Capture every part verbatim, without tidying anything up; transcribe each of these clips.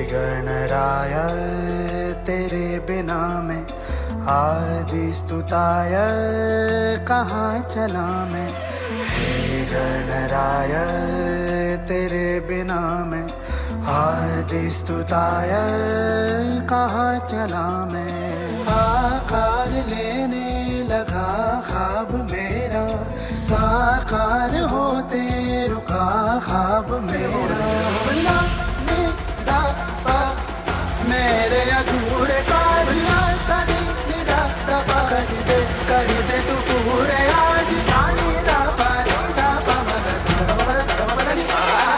गणराय तेरे बिना मैं आदि स्तुताय कहाँ चला मैं। हे गणराय तेरे बिना मैं आदि स्तुताय कहाँ चला मैं। आकार लेने लगा ख्वाब मेरा, साकार होते रुका ख्वाब मेरा। मेरे अधूरे कार्य सानी निरा दबा कर दे, कर दे तू पूरे आज। सानी दबा दबा मगर सदबा सदबा नी।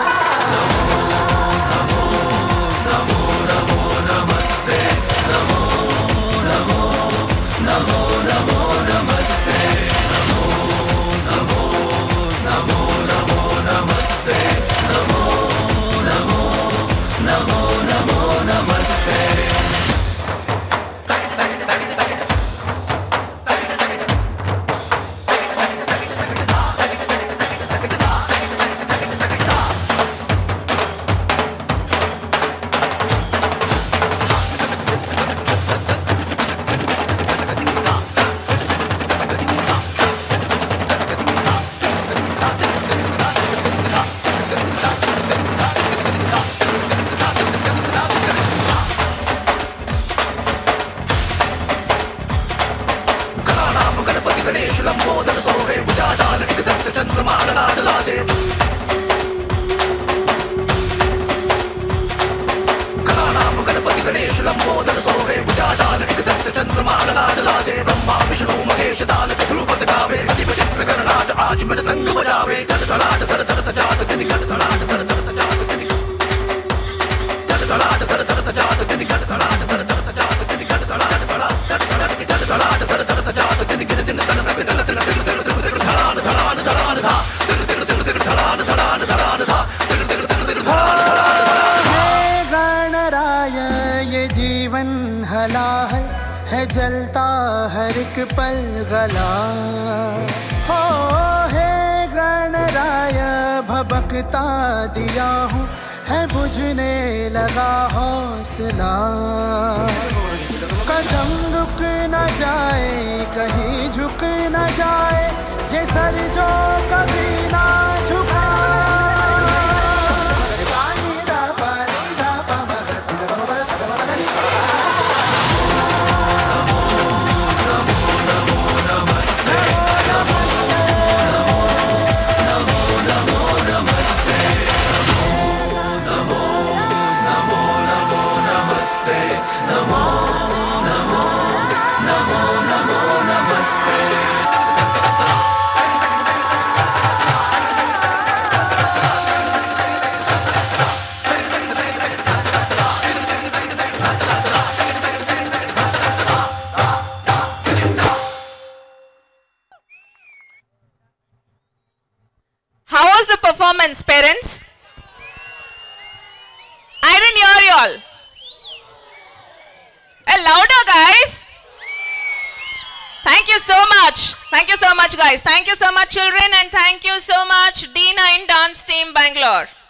नमो नमो नमो नमस्ते, नमो नमो नमो नमो नमस्ते, नमो नमो नमो नमो नमस्ते, नमो नमो नमो नमो नमस्ते। गणेश लंबोदर सोहे भुजाजाल निगदंत चंद्रमान लाडलासे। गणानाम गणपति गणेश लंबोदर सोहे भुजाजाल निगदंत चंद्रमान लाडलासे। ब्रह्मा विष्णु महेश ताल ध्रुपद गावे, अति विचित्र गणनाट आज मृदंग बजावे। धड़ धड़ाट धड़ धड़ तजात तिनि धड़ धड़ाट धड़ धड़ तजात तिनि धड़ धड़ाट धड़ धड़ तजात तिनि धड़ धड़ाट धड़ धड़ तजात तिनि धड़ धड़ाट धड़ा धड़ धड़ की धड़ धड़ाट धड़ धड़ तजात तिनि गिन दिन तन तन तन तन तन तन धड़ान धड़ान धड़ान धा तिन तिन तिन तिन धड़ान धड़ान धड़ान धा तिन तिन तिन तिन धड़ान धड़ान धड़ान। हे गणराय ये जीवन हलाहल है, जलता हर एक पल गला हो। हे गणराय भबकता दिया हूँ है, बुझने लगा हौसला। कदम रुक न जाए कहीं झुक न जाए, ये सर जो कभी ना झुका। How was the performance, parents? I didn't hear you all. Hey, louder, guys. Thank you so much. Thank you so much, guys. Thank you so much, children, and thank you so much, D nine Dance Team Bangalore.